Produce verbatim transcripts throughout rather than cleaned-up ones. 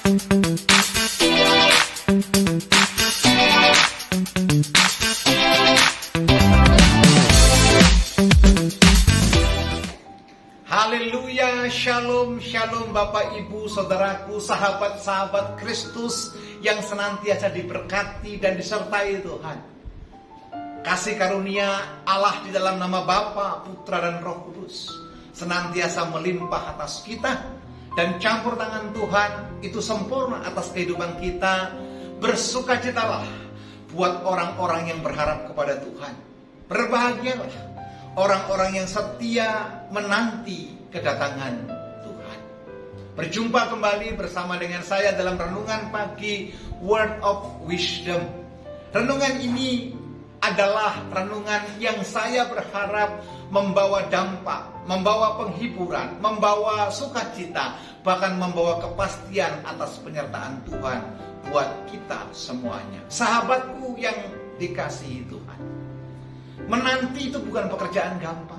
Haleluya, shalom, shalom Bapak Ibu, Saudaraku, sahabat-sahabat Kristus yang senantiasa diberkati dan disertai Tuhan. Kasih karunia Allah di dalam nama Bapa, Putra dan Roh Kudus senantiasa melimpah atas kita, dan campur tangan Tuhan itu sempurna atas kehidupan kita. Bersukacitalah buat orang-orang yang berharap kepada Tuhan. Berbahagialah orang-orang yang setia menanti kedatangan Tuhan. Berjumpa kembali bersama dengan saya dalam renungan pagi Word of Wisdom. Renungan ini adalah renungan yang saya berharap membawa dampak, membawa penghiburan, membawa sukacita, bahkan membawa kepastian atas penyertaan Tuhan buat kita semuanya. Sahabatku yang dikasihi Tuhan, menanti itu bukan pekerjaan gampang.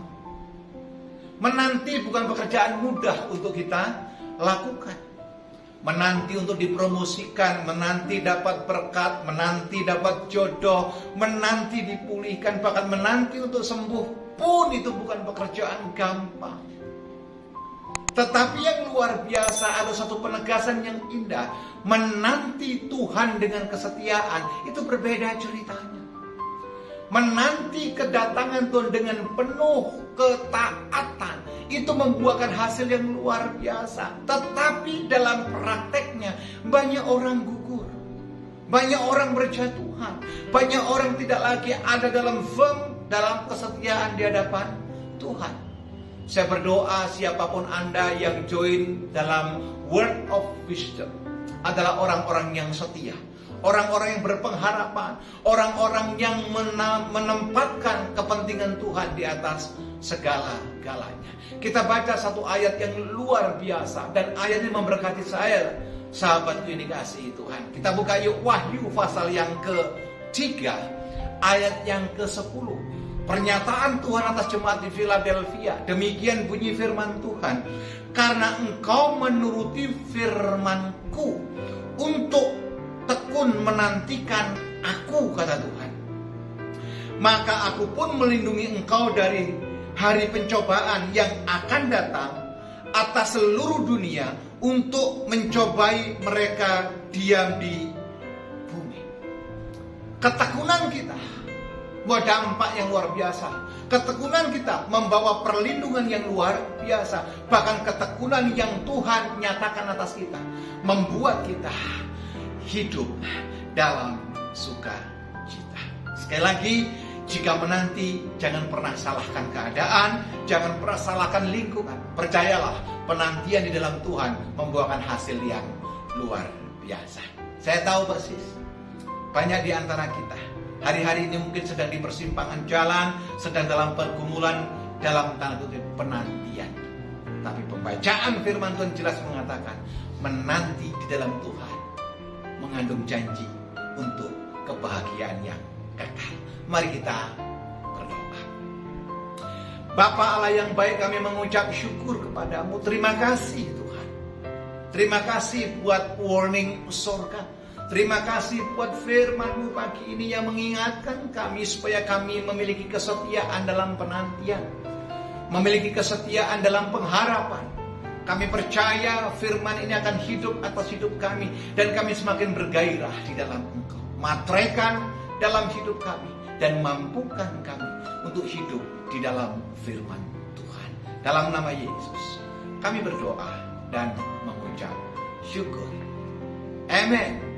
Menanti bukan pekerjaan mudah untuk kita lakukan. Menanti untuk dipromosikan, menanti dapat berkat, menanti dapat jodoh, menanti dipulihkan, bahkan menanti untuk sembuh pun itu bukan pekerjaan gampang. Tetapi yang luar biasa, ada satu penegasan yang indah. Menanti Tuhan dengan kesetiaan itu berbeda ceritanya. Menanti kedatangan Tuhan dengan penuh ketaatan itu membuahkan hasil yang luar biasa. Tetapi dalam prakteknya banyak orang gugur, banyak orang berjatuhan, banyak orang tidak lagi ada dalam firm, dalam kesetiaan di hadapan Tuhan. Saya berdoa siapapun Anda yang join dalam Word of Wisdom adalah orang-orang yang setia, orang-orang yang berpengharapan, orang-orang yang menempatkan kepentingan Tuhan di atas segala-galanya. Kita baca satu ayat yang luar biasa, dan ayat ini memberkati saya, sahabatku yang dikasihi Tuhan. Kita buka yuk Wahyu pasal yang ketiga, ayat yang kesepuluh. Pernyataan Tuhan atas jemaat di Philadelphia. Demikian bunyi firman Tuhan, karena engkau menuruti firman-Ku untuk tekun menantikan Aku, kata Tuhan, maka Aku pun melindungi engkau dari hari pencobaan yang akan datang atas seluruh dunia untuk mencobai mereka diam di bumi. Ketekunan kita membawa dampak yang luar biasa. Ketekunan kita membawa perlindungan yang luar biasa. Bahkan ketekunan yang Tuhan nyatakan atas kita membuat kita hidup dalam sukacita. Sekali lagi, jika menanti, jangan pernah salahkan keadaan, jangan pernah salahkan lingkungan. Percayalah, penantian di dalam Tuhan membuahkan hasil yang luar biasa. Saya tahu persis, banyak di antara kita hari-hari ini mungkin sedang di persimpangan jalan, sedang dalam pergumulan, dalam tanda kutip penantian. Tapi pembacaan firman Tuhan jelas mengatakan, menanti di dalam Tuhan mengandung janji untuk kebahagiaan yang kekal. Mari kita berdoa. Bapa Allah yang baik, kami mengucap syukur kepadamu. Terima kasih Tuhan. Terima kasih buat warning surga. Terima kasih buat firman-Mu pagi ini yang mengingatkan kami supaya kami memiliki kesetiaan dalam penantian, memiliki kesetiaan dalam pengharapan. Kami percaya firman ini akan hidup atas hidup kami, dan kami semakin bergairah di dalam Engkau. Matrekan dalam hidup kami dan mampukan kami untuk hidup di dalam firman Tuhan. Dalam nama Yesus kami berdoa dan mengucap syukur. Amin.